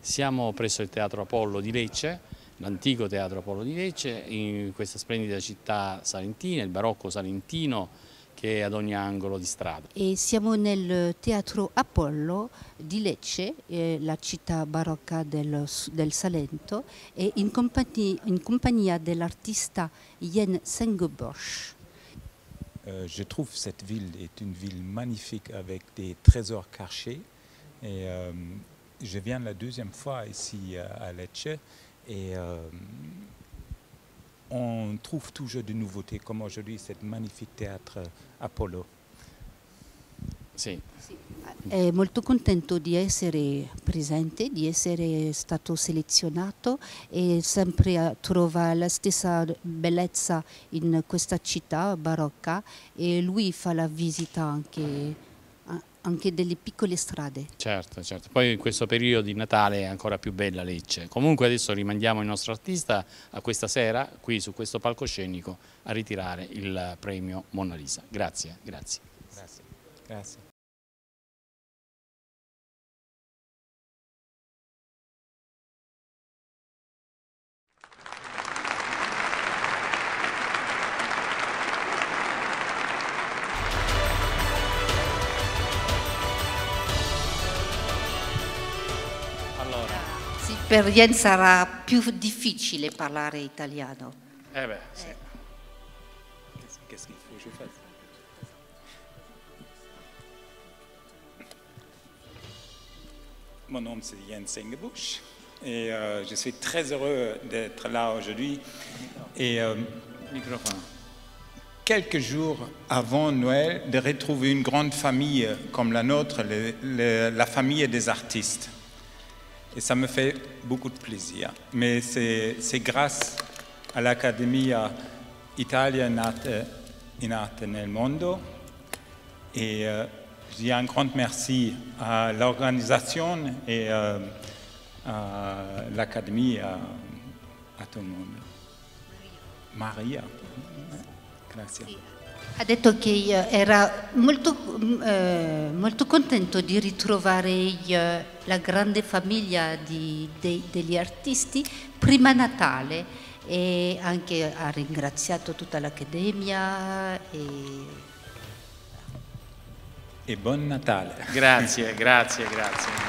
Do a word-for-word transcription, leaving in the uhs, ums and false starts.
Siamo presso il Teatro Apollo di Lecce, l'antico Teatro Apollo di Lecce, in questa splendida città salentina, il barocco salentino che è ad ogni angolo di strada. E siamo nel Teatro Apollo di Lecce, eh, la città barocca del, del Salento, e in compagnia, in compagnia dell'artista Jen Sengeborsch. Euh, je trouve cette ville est une ville magnifique avec des trésors cachés. Et, euh, je viens la deuxième fois ici à Lecce et euh, on trouve toujours de nouveautés comme aujourd'hui cet magnifique théâtre Apollo. Sì. È molto contento di essere presente, di essere stato selezionato e sempre trova la stessa bellezza in questa città barocca e lui fa la visita anche, anche delle piccole strade. Certo, certo. Poi in questo periodo di Natale è ancora più bella Lecce. Comunque adesso rimandiamo il nostro artista a questa sera, qui su questo palcoscenico, a ritirare il premio Monna Lisa. Grazie, grazie. Grazie. Grazie. Allora. Sì, per Jen sarà più difficile parlare italiano. Eh beh, sì. Eh. Qu'est-ce qu'il faut que je fasse? Mon nom c'est Jen Sengeborsch et euh, je suis très heureux d'être là aujourd'hui. Et euh, Microfono. quelques jours avant Noël, de retrouver une grande famille comme la nôtre, le, le, la famille des artistes. Et ça me fait beaucoup de plaisir. Mais c'est grâce à l'Accademia Italia in Arte, in Arte nel Mondo. Et euh, je dis un grand merci à l'organisation et euh, à l'Académie, à, à tout le monde. Maria. Grazie. Ha detto che era molto, eh, molto contento di ritrovare eh, la grande famiglia di, de, degli artisti prima Natale e anche ha ringraziato tutta l'Accademia. E... e buon Natale. Grazie, grazie, grazie.